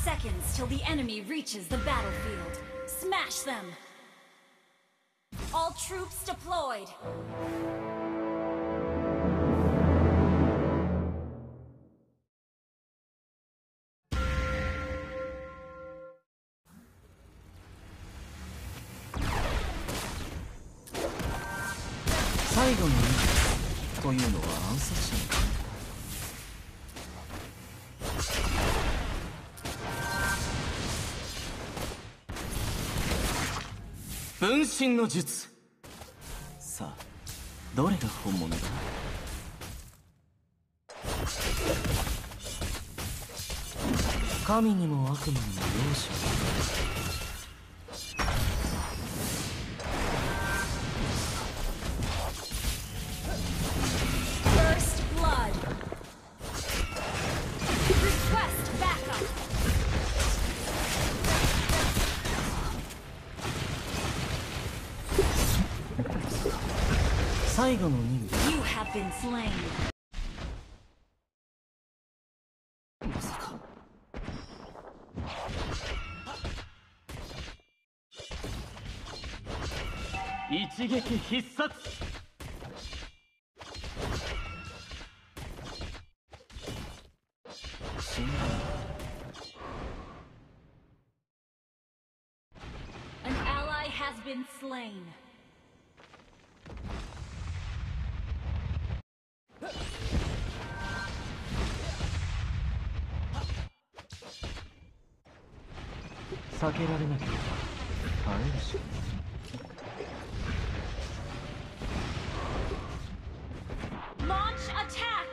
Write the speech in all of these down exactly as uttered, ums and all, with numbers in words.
seconds till the enemy reaches the battlefield. Smash them! All troops deployed! 最後の意味というのは暗殺者の考え分身の術。さあどれが本物だ。神にも悪魔にも容赦は最後の任務。 You have been slain. まさか一撃必殺。死んだ。 An ally has been slain. 避けられなければ耐えるしかない。 Launch attack!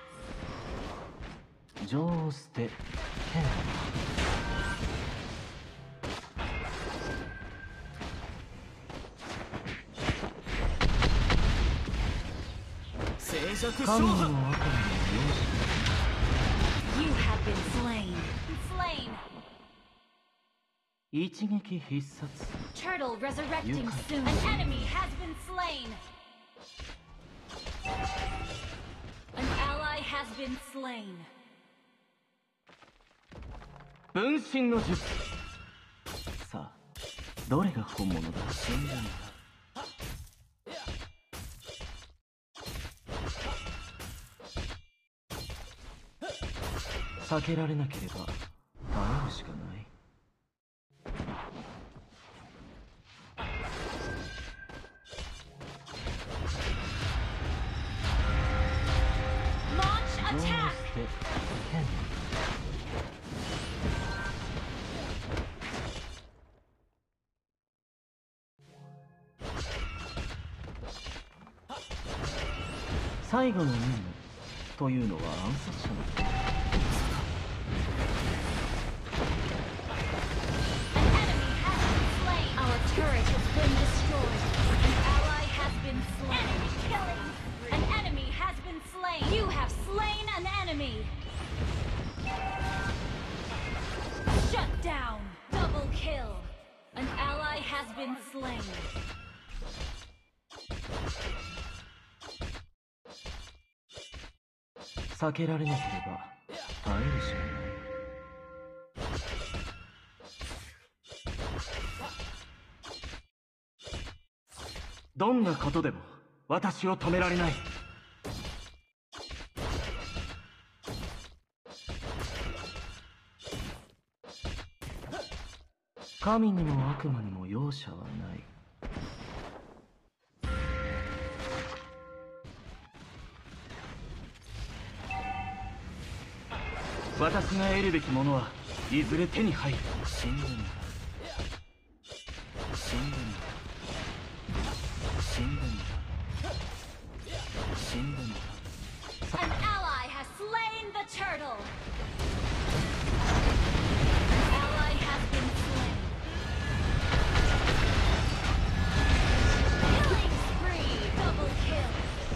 女王捨て剣。静寂神にも悪魔にも容赦。 You have been slain. Slain. 一撃必殺。 Turtle resurrecting soon. An enemy has been slain. An ally has been slain. 分身の術。さあどれが本物だ。死んだんだ。避けられなければ耐えるしかない。 Attack! 最後の任務というのは暗殺者の。 Our turret has been destroyed. An ally has been slain. Enemy killing! An enemy has been slain. You have slain an enemy. Shut down. Double kill. An ally has been slain. 避けられなければ耐えるしかない。 どんなことでも私を止められない。神にも悪魔にも容赦はない。私が得るべきものはいずれ手に入る。死んでみた。死んでみた。 死んでみた。死んでみた。 An ally has slain the turtle. An ally has been slain. Killing spree. Double kill.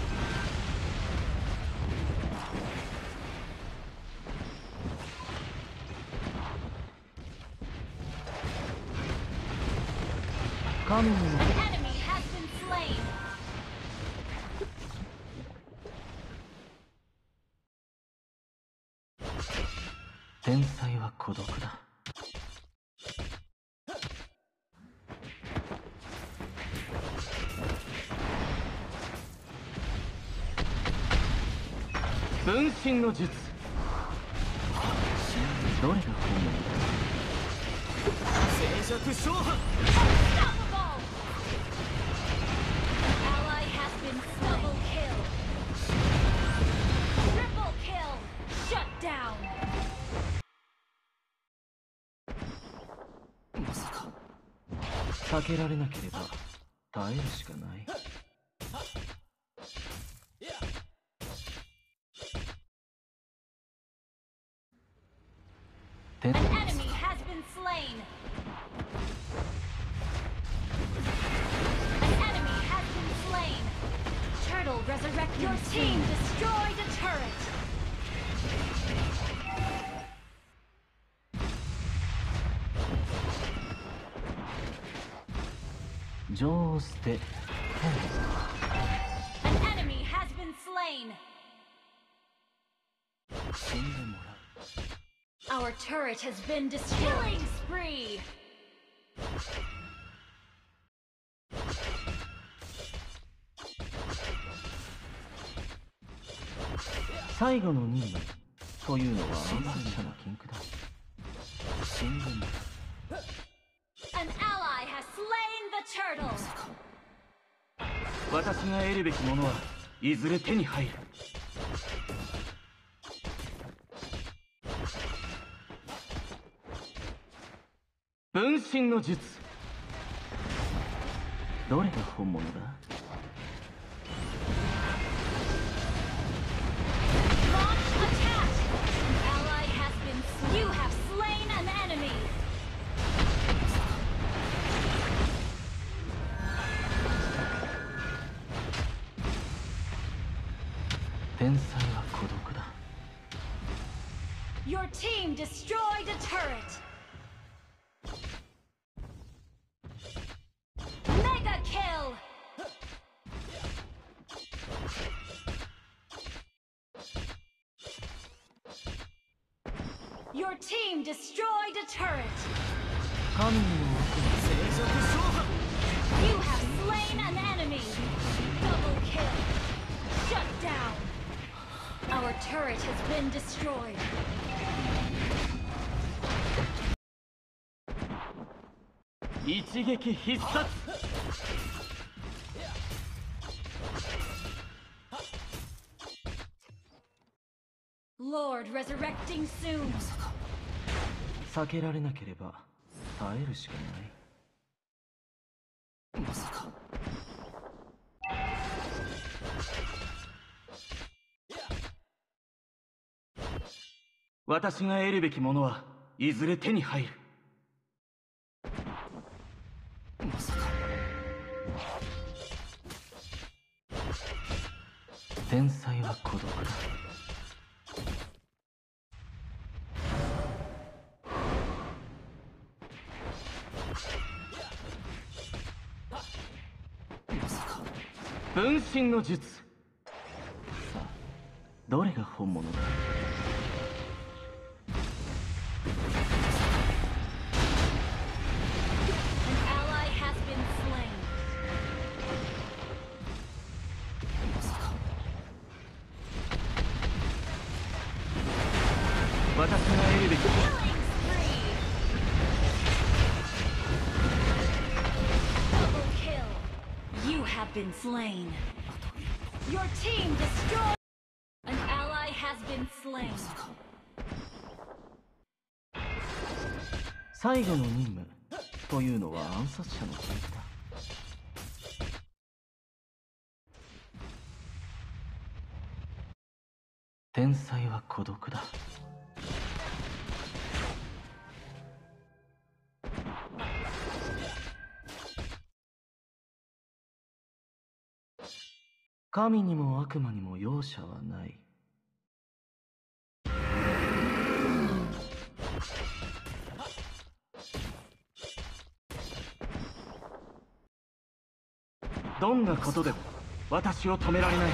Coming. An enemy has been slain. 天才は孤独だ。 身の術。どれが本物だ。静寂勝破。 Unstoppable! An ally has been double kill. Triple kill. Shut down. まさか避けられなければ耐えるしかない。 An enemy has been slain. An enemy has been slain. Turtle resurrect. Your team destroyed a turret. 女王捨て。 An enemy has been slain. 死んでもらう。 Our turret has been destroyed. Killing spree. 最後の任務というのは暗殺者の禁句だ。死んでもらう。 An ally has slain the turtle. 私が得るべきものはいずれ手に入る。分身の術。どれが本物だ。 Launch attack. An ally has been slain. You have slain an enemy. 天才は孤独だ。 Your team destroyed a turret. Mega kill. Your team destroyed a turret. 神にも悪魔。静寂勝破。 You have slain an enemy. Double kill. Shut down. Our turret has been destroyed. 一撃必殺。 Lord resurrecting soon. 避けられなければ耐えるしかない。まさか。私が得るべきものはいずれ手に入る。まさか。天才は孤独だ。 分身の術。さあ、どれが本物だ。 An ally has been slain. 私が得るべき。 Killing spree. Double kill. You have been slain. Your team destroyed. An ally has been slain. 最後の任務というのは暗殺者の禁句だ。天才は孤独だ。神にも悪魔にも容赦はない。どんなことでも私を止められない。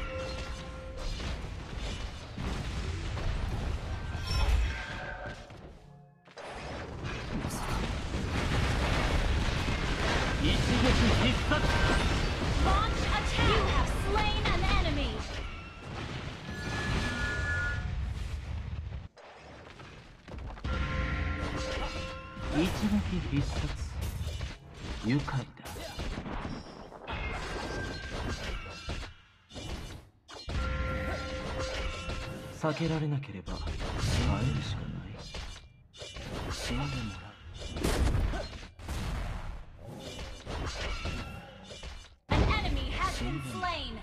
一撃必殺。 Launch attack. You have slain an enemy. 一撃必殺愉快だ。避けられなければ耐えるしかない。死んでもらう。 An enemy has been slain.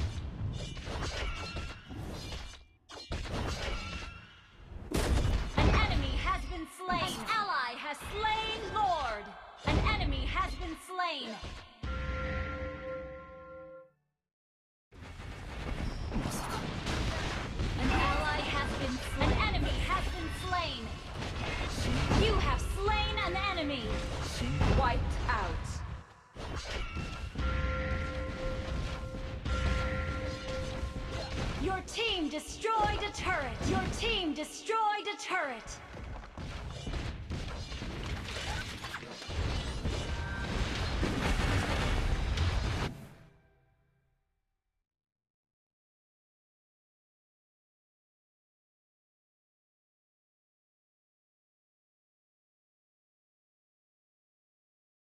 An enemy has been slain. An ally has slain Lord. An enemy has been slain. An ally has been slain. An enemy has been slain. You have slain an enemy. Wiped out. Your team destroyed a turret. Your team destroyed a turret.